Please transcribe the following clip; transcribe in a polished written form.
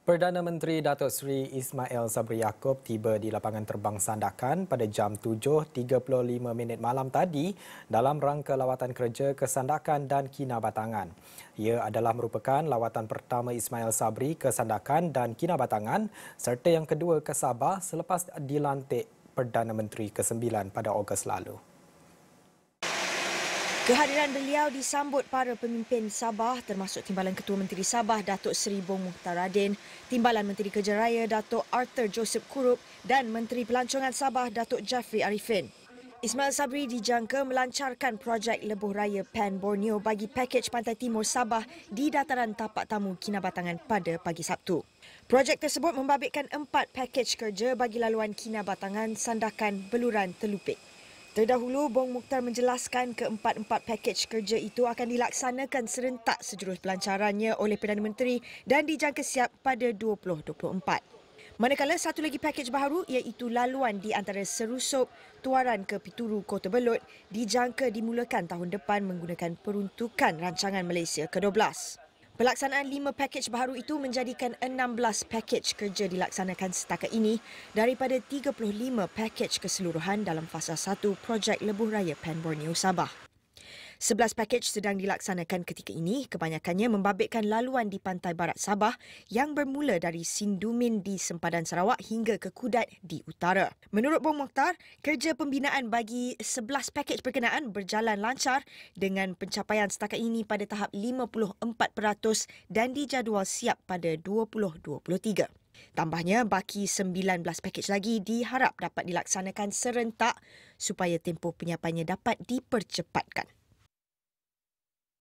Perdana Menteri Datuk Seri Ismail Sabri Yaakob tiba di lapangan terbang Sandakan pada jam 7.35 malam tadi dalam rangka lawatan kerja ke Sandakan dan Kinabatangan. Ia adalah merupakan lawatan pertama Ismail Sabri ke Sandakan dan Kinabatangan serta yang kedua ke Sabah selepas dilantik Perdana Menteri ke-9 pada Ogos lalu. Kehadiran beliau disambut para pemimpin Sabah termasuk Timbalan Ketua Menteri Sabah Datuk Seri Bong Mukhtaradin, Timbalan Menteri Kerja Raya Datuk Arthur Joseph Kurup dan Menteri Pelancongan Sabah Datuk Jafri Arifin. Ismail Sabri dijangka melancarkan projek lebuh raya Pan Borneo bagi pakej Pantai Timur Sabah di dataran tapak tamu Kinabatangan pada pagi Sabtu. Projek tersebut membabitkan 4 pakej kerja bagi laluan Kinabatangan, Sandakan, Beluran, Telupit. Terdahulu, Bong Mukhtar menjelaskan keempat-empat pakej kerja itu akan dilaksanakan serentak sejurus pelancarannya oleh Perdana Menteri dan dijangka siap pada 2024. Manakala satu lagi pakej baharu iaitu laluan di antara Serusup, Tuaran ke Pituru, Kota Belud dijangka dimulakan tahun depan menggunakan peruntukan rancangan Malaysia ke-12. Pelaksanaan 5 pakej baharu itu menjadikan 16 pakej kerja dilaksanakan setakat ini daripada 35 pakej keseluruhan dalam fasa 1 projek lebuh raya Pan Borneo Sabah. 11 pakej sedang dilaksanakan ketika ini, kebanyakannya membabitkan laluan di pantai barat Sabah yang bermula dari Sindumin di sempadan Sarawak hingga ke Kudat di utara. Menurut Bong Mukhtar, kerja pembinaan bagi 11 pakej berkenaan berjalan lancar dengan pencapaian setakat ini pada tahap 54% dan dijadual siap pada 2023. Tambahnya, baki 19 pakej lagi diharap dapat dilaksanakan serentak supaya tempoh penyiapannya dapat dipercepatkan.